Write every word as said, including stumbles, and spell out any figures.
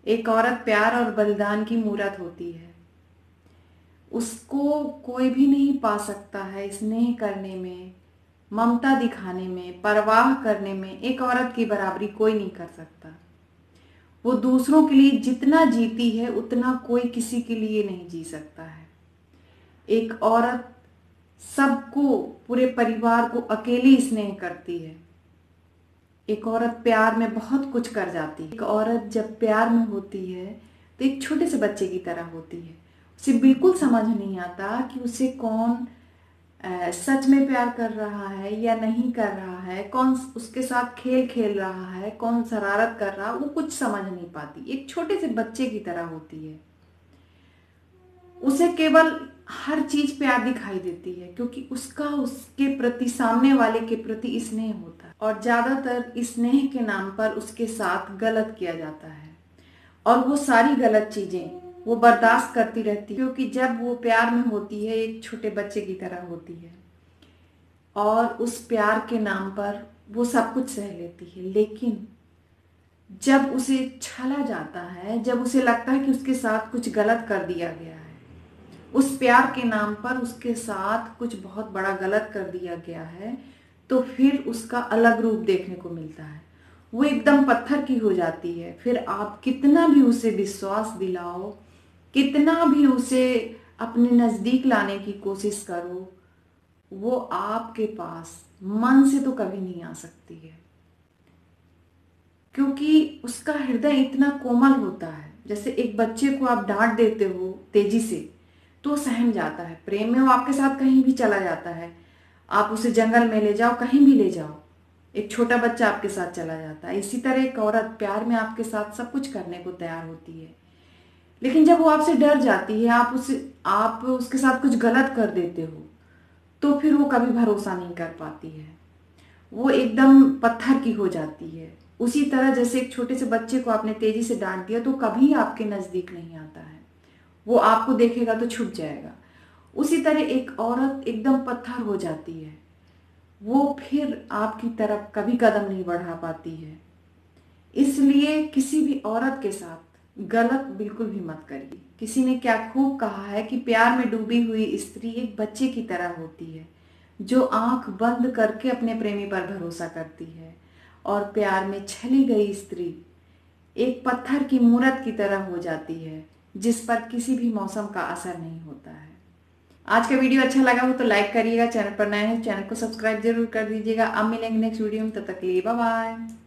एक औरत प्यार और बलिदान की मूरत होती है। उसको कोई भी नहीं पा सकता है स्नेह करने में, ममता दिखाने में, परवाह करने में। एक औरत की बराबरी कोई नहीं कर सकता। वो दूसरों के लिए जितना जीती है उतना कोई किसी के लिए नहीं जी सकता है। एक औरत सबको, पूरे परिवार को अकेली स्नेह करती है। एक औरत प्यार में बहुत कुछ कर जाती है। एक औरत जब प्यार में होती है तो एक छोटे से बच्चे की तरह होती है। उसे बिल्कुल समझ नहीं आता कि उसे कौन अ, सच में प्यार कर रहा है या नहीं कर रहा है, कौन उसके साथ खेल खेल रहा है, कौन शरारत कर रहा है। वो कुछ समझ नहीं पाती, एक छोटे से बच्चे की तरह होती है। उसे केवल हर चीज प्यार दिखाई देती है क्योंकि उसका उसके प्रति, सामने वाले के प्रति स्नेह होता है। और ज्यादातर स्नेह के नाम पर उसके साथ गलत किया जाता है और वो सारी गलत चीजें वो बर्दाश्त करती रहती है क्योंकि जब वो प्यार में होती है एक छोटे बच्चे की तरह होती है और उस प्यार के नाम पर वो सब कुछ सह लेती है। लेकिन जब उसे छला जाता है, जब उसे लगता है कि उसके साथ कुछ गलत कर दिया गया है, उस प्यार के नाम पर उसके साथ कुछ बहुत बड़ा गलत कर दिया गया है, तो फिर उसका अलग रूप देखने को मिलता है। वो एकदम पत्थर की हो जाती है। फिर आप कितना भी उसे विश्वास दिलाओ, कितना भी उसे अपने नजदीक लाने की कोशिश करो, वो आपके पास मन से तो कभी नहीं आ सकती है क्योंकि उसका हृदय इतना कोमल होता है। जैसे एक बच्चे को आप डांट देते हो तेजी से तो वो सहम जाता है। प्रेम में वो आपके साथ कहीं भी चला जाता है, आप उसे जंगल में ले जाओ, कहीं भी ले जाओ, एक छोटा बच्चा आपके साथ चला जाता है। इसी तरह एक औरत प्यार में आपके साथ सब कुछ करने को तैयार होती है, लेकिन जब वो आपसे डर जाती है, आप उसे आप उसके साथ कुछ गलत कर देते हो, तो फिर वो कभी भरोसा नहीं कर पाती है। वो एकदम पत्थर की हो जाती है। उसी तरह जैसे एक छोटे से बच्चे को आपने तेजी से डांट दिया तो कभी आपके नजदीक नहीं आता है, वो आपको देखेगा तो छुप जाएगा। उसी तरह एक औरत एकदम पत्थर हो जाती है, वो फिर आपकी तरफ कभी कदम नहीं बढ़ा पाती है। इसलिए किसी भी औरत के साथ गलत बिल्कुल भी मत करिए। किसी ने क्या खूब कहा है कि प्यार में डूबी हुई स्त्री एक बच्चे की तरह होती है जो आंख बंद करके अपने प्रेमी पर भरोसा करती है, और प्यार में छली गई स्त्री एक पत्थर की मूरत की तरह हो जाती है जिस पर किसी भी मौसम का असर नहीं होता है। आज का वीडियो अच्छा लगा हो तो लाइक करिएगा, चैनल पर नए हैं चैनल को सब्सक्राइब जरूर कर दीजिएगा। अब मिलेंगे नेक्स्ट वीडियो में, तब तक के लिए बाय बाय।